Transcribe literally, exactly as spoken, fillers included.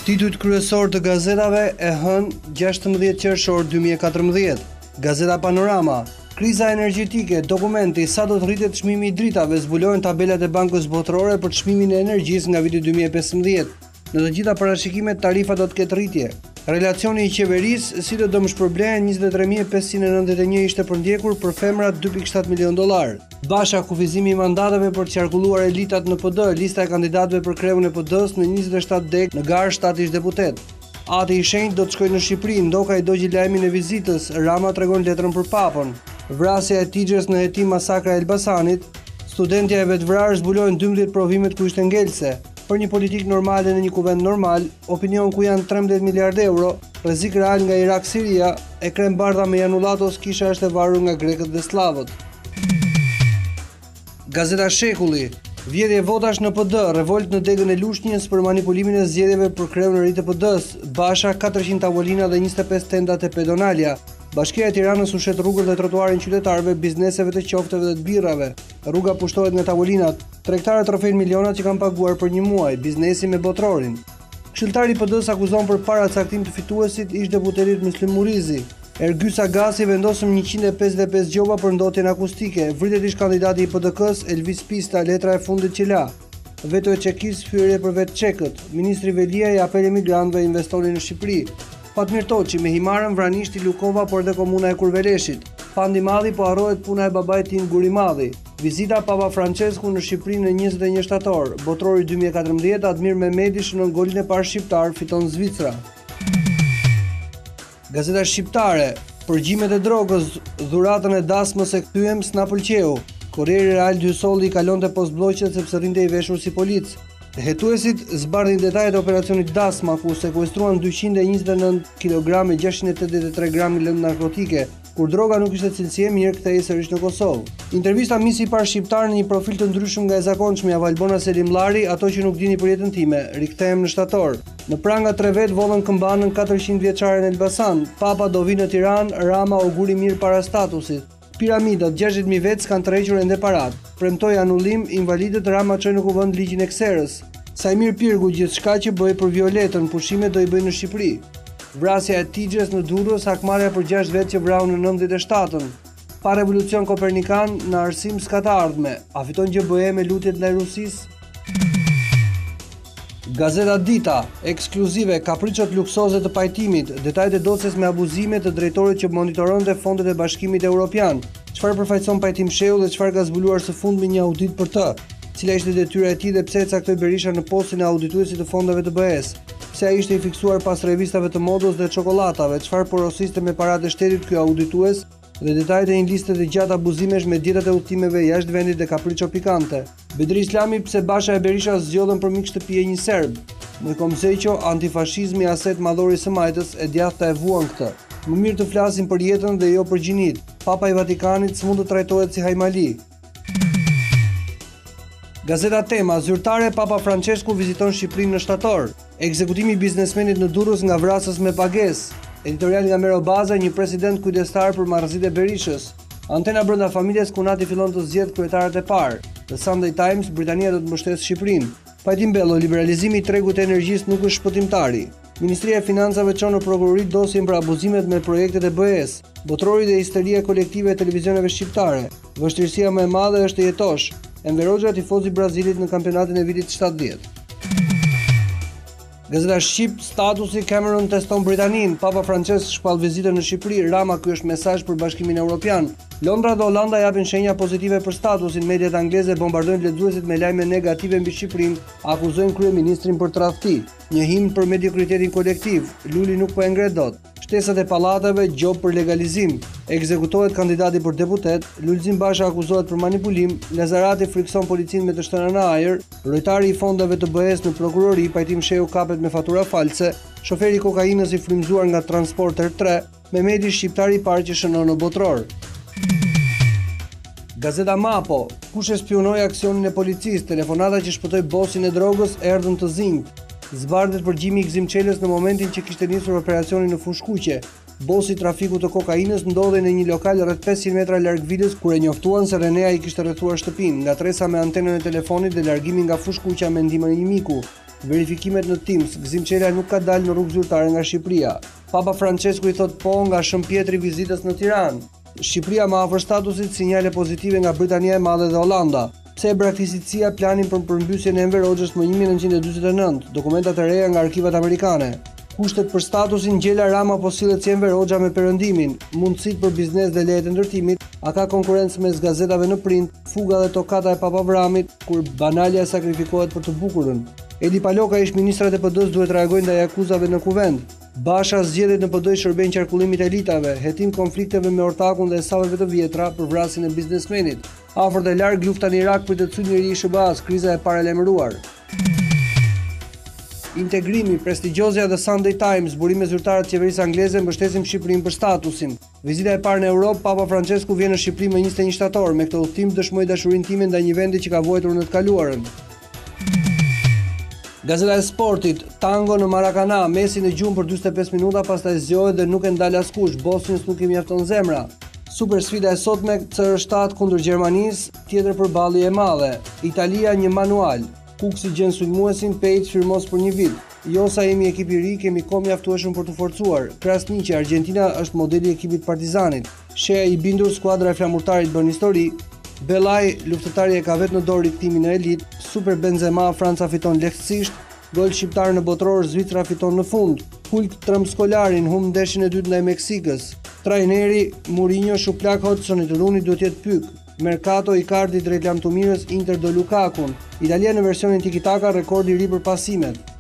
Titujt kryesor të gazetave e hënë gjashtëmbëdhjetë qershor dy mijë e katërmbëdhjetë. Gazeta Panorama: kriza energjetike, dokumenti sa do të rritet çmimi i dritave, zbulojnë tabelat e Bankës Botërore për çmimin e energjisë nga viti dy mijë e pesëmbëdhjetë. Në të gjitha parashikimet tarifa do të ketë rritje. Relacioni i qeverisë si do të shpërblehen njëzet e tre mijë e pesëqind e nëntëdhjetë e një ishte përndjekur për femrat dy pikë shtatë milion dollar. Basha kufizimi i mandateve për të qarkulluar elitat në P D, lista e kandidatëve për kreun e P D-s në njëzet e shtatë deg në garë shtatë ish deputet. Ati i shenjtë do të shkojë në Shqipëri, Ndoka i dogji lajmin e vizitës, Rama tregon letrën për Papën. Vrasja e Tigres në hetim masakra e Elbasanit, studentja e vetvrarë zbulojnë dymbëdhjetë provimet ku ishte ngelse. Për një politikë normale në një kuvend normal, opinion ku janë trembëdhjetë miliardë euro, rrezik real nga Irak-Siria, e krem bardha me Janulatos kisha është e varur nga grekët dhe slavët. Gazeta Shekulli: vjedhje votash në P D, revolt në degën e Lushnjës për manipulimin e zgjedhjeve për kreun e ri të P D-s, Basha katërqind tavolina dhe njëzet e pesë tenda te Pedonalia. Bashkia e Tiranës u shet rrugët dhe trotuarin qytetarëve, bizneseve të qofteve dhe të birrave. Rruga pushtohet nga tavolinat, tregtarët rrëfejnë milionat që kanë paguar për një muaj, biznesi me botrorin. Këshilltari i P D-s akuzon për paracaktim të fituesit ish deputetit Muslim Murizi. Ergysa Gasi vendosëm njëqind e pesëdhjetë e pesë gjoba për ndotjen akustike. Vritet ish kandidati i P D K-s Elvis Pista, letra e fundit që la. Veto e Çekis hyrje për vetë Çekët. Ministri Velia i apel emigrantëve investonin në Shqipëri. Fatmir Toçi me himarën vranisht i Lukova por dhe komuna e Kurveleshit. Pandi Madhi po harrohet puna e babait Tin Gurimadhi. Vizita Papa Francesku në Shqipëri në njëzet e një shtator. Botrori dy mijë e katërmbëdhjetë, Admir Mehmeti shënon golin e parë shqiptar, fiton Zvicra. Gazeta Shqiptare: përgjimet e drogës, dhuratën e dasmës e kthyem s'na pëlqeu. Korrieri Real Dysolli i kalonte postbllogjet sepse rrinte i veshur si polic. Hetuesit zbardhin detajet e operacionit Dasma, ku sekuestruan dyqind e njëzet e nëntë kilograme gjashtëqind e tetëdhjetë e tre grami lëndë narkotike, kur droga nuk ishte cilësi e mirë, kthehej sërish në Kosovë. Intervista misi i parë shqiptar në një profil të ndryshëm nga e zakonshmja, Valbona Selimllari: ato që nuk dini për jetën time, rikthehem në shtator. Në pranga tre vet vollën këmbanën katërqind vjeçare në Elbasan. Papa do vi në Tiranë, Rama auguri mirë para statusit. Piramidat gjashtëdhjetë mijë vec kanë tërhequr ende parat. Premtoi anullim, invalidët, Rama çoi në kuvend ligjin e kserës. Sajmir Pirgu: gjithçka që bëj për Violetën, pushimet do i bëj në Shqipëri. Vrasja e Tigres në Durrës, hakmarrja për gjashtë vet që vrau në nëntëdhjetë e shtatën. Pa revolucion kopernikan, në arsim s'ka të ardhme. A fiton G B E me lutjet ndaj Rusisë? Gazeta Dita: ekskluzive, kapriçot luksoze të pajtimit, detajet e docës me abuzime të drejtorit që monitoronte fondet e Bashkimit Evropian. Çfarë përfaqëson pajtim shehu dhe çfarë ka zbuluar së fundmi një audit për të? Cila ishte detyra e tij dhe pse e caktoi Berisha në postin e audituesit të fondeve të B E-s? Pse ai ishte i fiksuar pas revistave të modës dhe çokoladave? Çfarë porosiste me paratë e shtetit ky auditues? Dhe detajet e një liste të gjatë abuzimesh me dietat e udhëtimeve jashtë vendit dhe kapriço pikante. Bedri Islami: pse Basha e Berisha zgjodhen për mik shtëpie një serb? Mojkom Seqo: antifashizmi aset madhori së majtës, e djathta e vuan këtë. Më mirë të flasim për jetën dhe jo për gjinit. Papa i Vatikanit s'mund të trajtohet si hajmali. Gazeta Tema: zyrtare, Papa Francesku viziton Shqipërinë në shtator. Ekzekutimi i biznesmenit në Durrës nga vrasës me pagesë. Editorial nga Mero Baza: një president kujdestar për marrëzitë e Berishës. Antena brenda familjes ku Nati fillon të zgjedh kryetarët e parë. The Sunday Times: Britania do të mbështesë Shqipërinë. Pajtim Bello: liberalizimi i tregut të energjisë nuk është shpëtimtari. Ministria e Financave çon në prokurori dosjen për abuzimet me projektet e B E-s. Botrori dhe histeria kolektive e televizioneve shqiptare. Vështirësia më e madhe është të jetosh. Enver Hoxha tifozi i Brazilit në kampionatin e vitit shtatëdhjetë. Gazeta Shqip: statusi, Cameron teston Britaninë, Papa Francesc shpall vizitën në Shqipëri, Rama: ky është mesazh për Bashkimin Evropian. Londra dhe Holanda japin shenja pozitive për statusin, mediat angleze bombardojnë lexuesit me lajme negative mbi Shqipërinë, akuzojnë kryeministrin për tradhti. Një himn për mediokritetin kolektiv, Luli nuk po e ngre dot. Shtesat e pallateve, gjop për legalizim. Ekzekutohet kandidati për deputet, Lulzim Basha akuzohet për manipulim, Lazarati frikson policinë me të shtëna në ajër, lojtari i fondeve të B E-s në prokurori, pajtim shehu kapet me fatura false, shoferi i kokainës i frymzuar nga Transporter tre, Mehmeti shqiptari i parë që shënon në botror. Gazeta Mapo: kush e spionoi aksionin e policisë, telefonata që shpëtoi bosin e drogës erdhën të zinjt. Zbardhet përgjimi i Gzim Çelës në momentin që kishte nisur operacionin në Fushkuqe. Bosi i trafikut të kokainës ndodhej në një lokal rreth pesëqind metra larg vilës kur e njoftuan se Renea i kishte rrethuar shtëpinë. Ngatresa me antenën e telefonit dhe largimi nga Fushkuqa me ndihmën e një miku. verifikimet në Teams, Gzim Çela nuk ka dalë në rrugë zyrtare nga Shqipëria. Papa Francesku i thot po nga shëmpjetri vizitës në Tiranë. Shqipëria më afër statusit, sinjale pozitive nga Britania e Madhe dhe Holanda. Pse e braktisit C I A planin për përmbysjen e Enver Hoxhës më një mijë nëntëqind e dymbëdhjetë e nëntë, dokumentat e reja nga arkivat amerikane. Kushtet për statusin Gjela Rama po sillet si Enver Hoxha me perëndimin, mundësitë për biznes dhe lejet e ndërtimit, a ka konkurrencë mes gazetave në print, fuga dhe tokata e Papa Avramit, kur banalja sakrifikohet për të bukurën. Edi Paloka, ish ministrat e P D-s duhet reagojnë ndaj akuzave në kuvend. Basha zgjedhet në P D i shërben qarkullimit e elitave, hetim konflikteve me ortakun dhe esaveve të vjetra për vrasjen e biznesmenit. Afër dhe larg lufta në Irak pritet sy njëri i S B A-s, kriza e paralajmëruar. Integrimi, prestigjozja dhe Sunday Times, burime zyrtare të qeverisë angleze mbështesin Shqipërinë për statusin. Vizita e parë në Europë, Papa Francesku vjen në Shqipëri më njëzet e një shtator. Me këtë udhëtim dëshmoi dashurinë time ndaj një vendi që ka vojtur në të kaluarën. Gazeta e Sportit, tango në Maracana, Messi në gjumë për dyzet e pesë minuta, pastaj zgjohet dhe nuk e ndal askush. Bosnjës nuk i mjafton zemra. Super sfida e sotme C R shtat kundër Gjermanisë, tjetër përballje e madhe. Italia një manual. Kuksi gjen sulmuesin, Pejç firmos për një vit. Jo sa jemi ekip i ri, kemi kohë mjaftueshëm për të forcuar. Krasniqi, Argentina është modeli i ekipit Partizanit. Sheha i bindur, skuadra e flamurtarit bën histori. Bellaj, luftëtari e ka vetë në dorë riktimin në elit. Super Benzema, Franca fiton lehtësisht. Gol shqiptar në botror, Zvicra fiton në fund. Hulk Trëmskolarin humb ndeshjen e dytë ndaj Meksikës. Trajneri Mourinho shuplak Hodgsonit, Rooney duhet jetë pyk. Mercato Icardi drejt lamtumirës, Inter do Lukakun. Italia në versionin tiki-taka, rekordi i ri për pasimet.